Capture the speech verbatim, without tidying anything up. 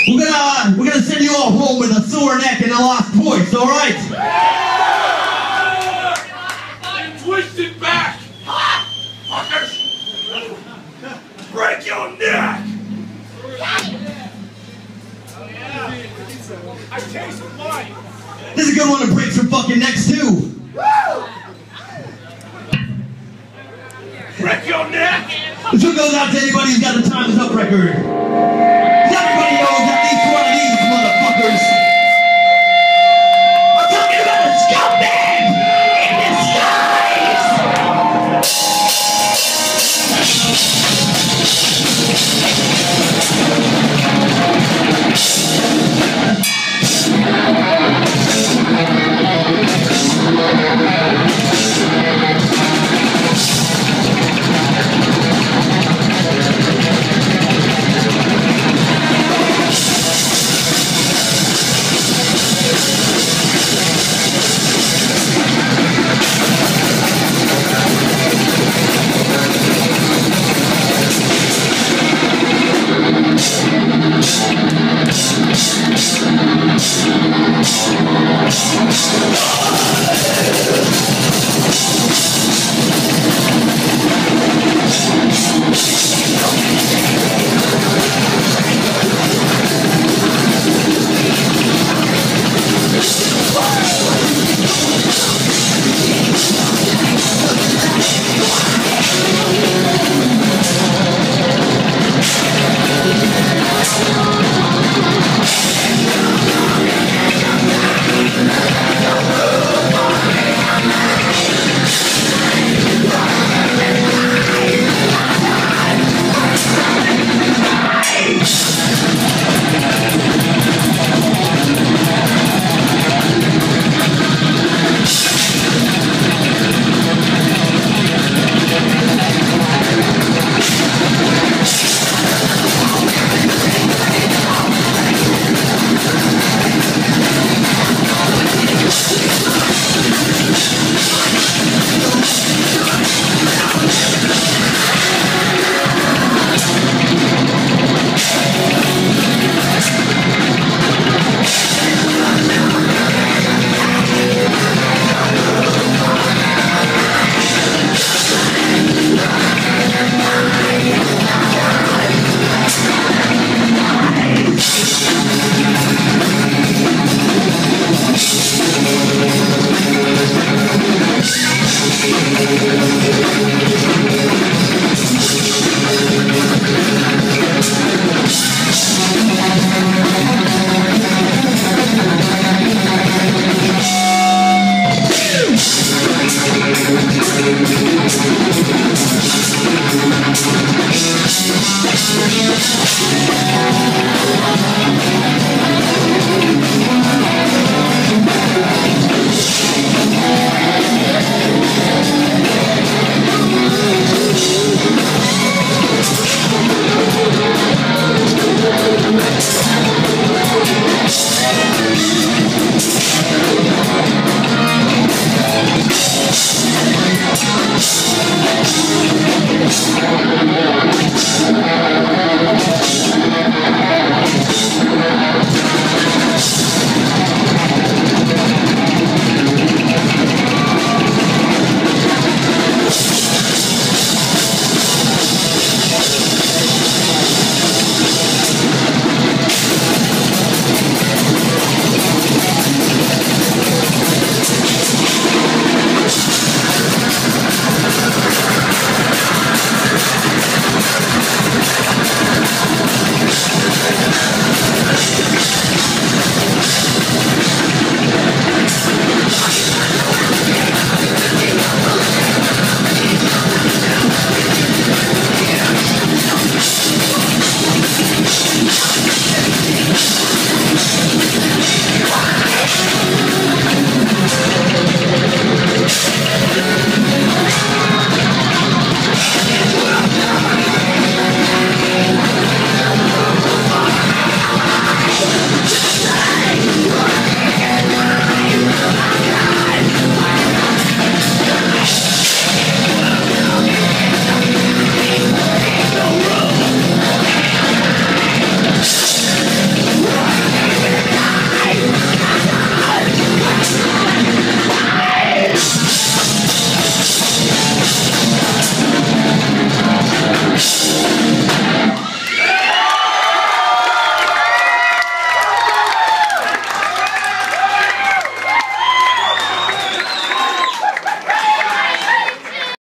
We're gonna, uh, we're gonna send you all home with a sore neck and a lost voice, alright? I'm twisted back! Ha! Fuckers! Break your neck! I tasted life! This is a good one to break some fucking necks too! Break your neck! This one goes out to anybody who's got the Time Is Up record. Everybody knows at least one of these motherfuckers. I'm talking about a scumbag in We'll be right back.